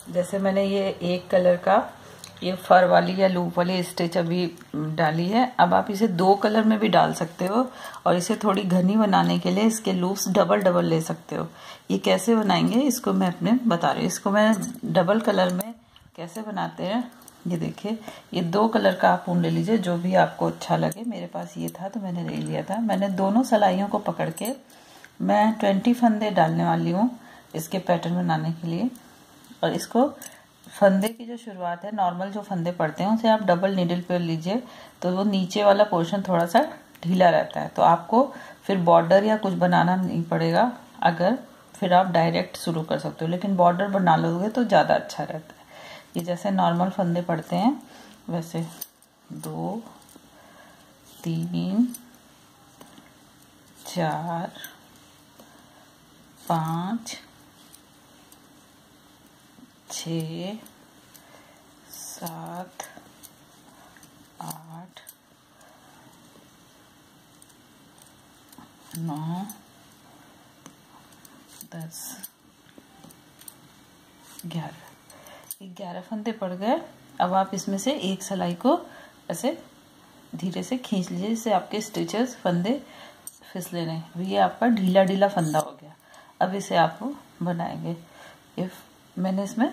जैसे मैंने ये एक कलर का ये फर वाली या लूप वाली स्टिच अभी डाली है। अब आप इसे 2 कलर में भी डाल सकते हो और इसे थोड़ी घनी बनाने के लिए इसके लूप्स डबल ले सकते हो। ये कैसे बनाएंगे इसको मैं अपने बता रही हूँ। इसको मैं डबल कलर में कैसे बनाते हैं ये देखिए। ये 2 कलर का आप ऊन ले लीजिए जो भी आपको अच्छा लगे। मेरे पास ये था तो मैंने ले लिया था। मैंने दोनों सिलाइयों को पकड़ के मैं 20 फंदे डालने वाली हूँ इसके पैटर्न बनाने के लिए। और इसको फंदे की जो शुरुआत है, नॉर्मल जो फंदे पड़ते हैं उसे आप डबल नीडल पे लीजिए तो वो नीचे वाला पोर्शन थोड़ा सा ढीला रहता है, तो आपको फिर बॉर्डर या कुछ बनाना नहीं पड़ेगा। अगर फिर आप डायरेक्ट शुरू कर सकते हो, लेकिन बॉर्डर बना लोगे तो ज़्यादा अच्छा रहता है। ये जैसे नॉर्मल फंदे पड़ते हैं वैसे 2 3 4 5 6 7 8 9 10 11 फंदे पड़ गए। अब आप इसमें से एक सिलाई को ऐसे धीरे से खींच लीजिए जिससे आपके स्टिचेस फंदे फिसले नहीं। अभी ये आपका ढीला ढीला फंदा हो गया। अब इसे आप बनाएंगे। मैंने इसमें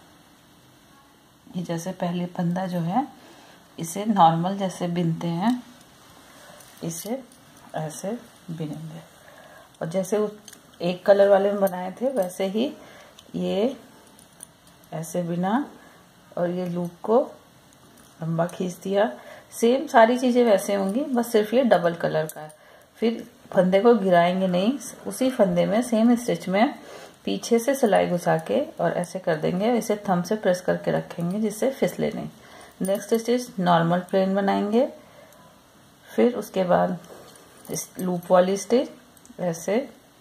ये जैसे पहले फंदा जो है इसे नॉर्मल जैसे बिनते हैं इसे ऐसे बिनेंगे, और जैसे उस एक कलर वाले में बनाए थे वैसे ही ये ऐसे बिना और ये लूप को लंबा खींच दिया। सेम सारी चीजें वैसे होंगी, बस सिर्फ ये डबल कलर का है। फिर फंदे को गिराएंगे नहीं, उसी फंदे में सेम स्टिच में पीछे से सिलाई घुसा के और ऐसे कर देंगे। इसे थंब से प्रेस करके रखेंगे जिससे फिसले नहीं। नेक्स्ट स्टिच नॉर्मल प्लेन बनाएंगे। फिर उसके बाद इस लूप वाली स्टिच ऐसे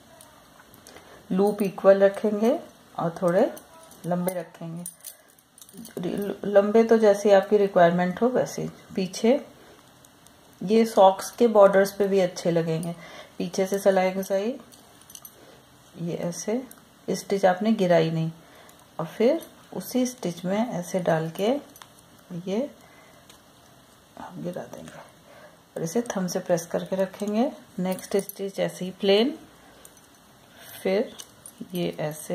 लूप इक्वल रखेंगे और थोड़े लंबे रखेंगे। लंबे तो जैसे आपकी रिक्वायरमेंट हो वैसे। पीछे ये सॉक्स के बॉर्डर्स पे भी अच्छे लगेंगे। पीछे से सिलाई घुसाई, ये ऐसे स्टिच आपने गिराई नहीं, और फिर उसी स्टिच में ऐसे डाल के ये आप गिरा देंगे और इसे थंब से प्रेस करके रखेंगे। नेक्स्ट स्टिच ऐसे ही प्लेन, फिर ये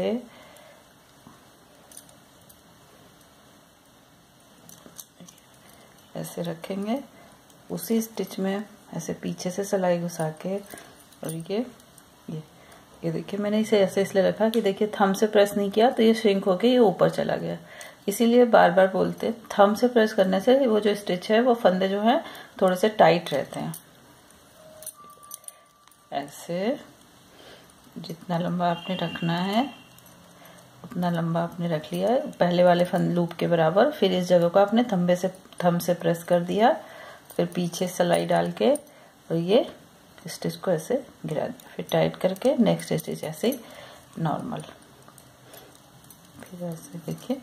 ऐसे रखेंगे उसी स्टिच में ऐसे पीछे से सिलाई घुसा के। और ये देखिए मैंने इसे ऐसे इसलिए रखा कि देखिए थंब से प्रेस नहीं किया तो ये श्रिंक होके ये ऊपर चला गया। इसीलिए बार बार बोलते हैं थंब से प्रेस करने से वो जो स्टिच है वो फंदे जो है थोड़े से टाइट रहते हैं। ऐसे जितना लंबा आपने रखना है उतना लंबा आपने रख लिया है पहले वाले लूप के बराबर। फिर इस जगह को आपने थंब से प्रेस कर दिया, फिर पीछे सिलाई डाल के और ये स्टिच को ऐसे गिरा दिया, फिर टाइट करके नेक्स्ट स्टिच ऐसे ही नॉर्मल। फिर ऐसे देखिए,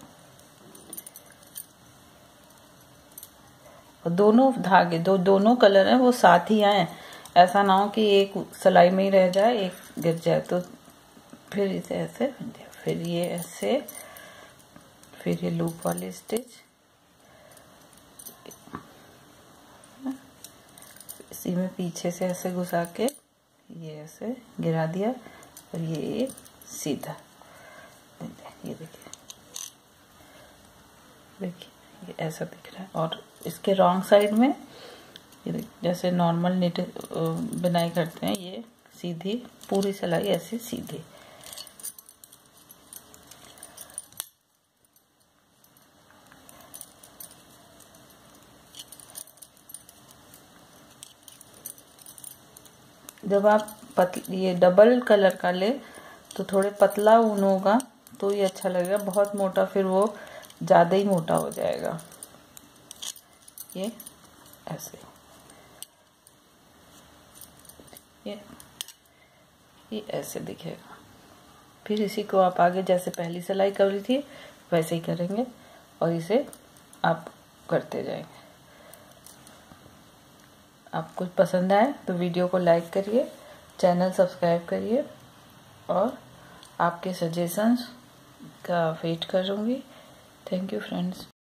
और दोनों धागे दोनों कलर हैं वो साथ ही आए। ऐसा ना हो कि एक सिलाई में ही रह जाए एक गिर जाए। तो फिर इसे ऐसे फिर ये ऐसे, फिर ये लूप वाली स्टिच, इसी में पीछे से ऐसे घुसा के ये ऐसे गिरा दिया और ये सीधा। ये देखिए ये ऐसा दिख रहा है। और इसके रॉन्ग साइड में ये जैसे नॉर्मल नीट बुनाई करते हैं ये सीधी पूरी सिलाई ऐसे सीधी। जब आप ये डबल कलर का ले तो थोड़े पतला ऊन होगा तो ये अच्छा लगेगा। बहुत मोटा फिर वो ज़्यादा ही मोटा हो जाएगा। ये ऐसे ये ऐसे दिखेगा। फिर इसी को आप आगे जैसे पहली सिलाई कर रही थी वैसे ही करेंगे और इसे आप करते जाएंगे। आपको पसंद आए तो वीडियो को लाइक करिए, चैनल सब्सक्राइब करिए और आपके सजेशंस का वेट करूँगी। Thank you friends.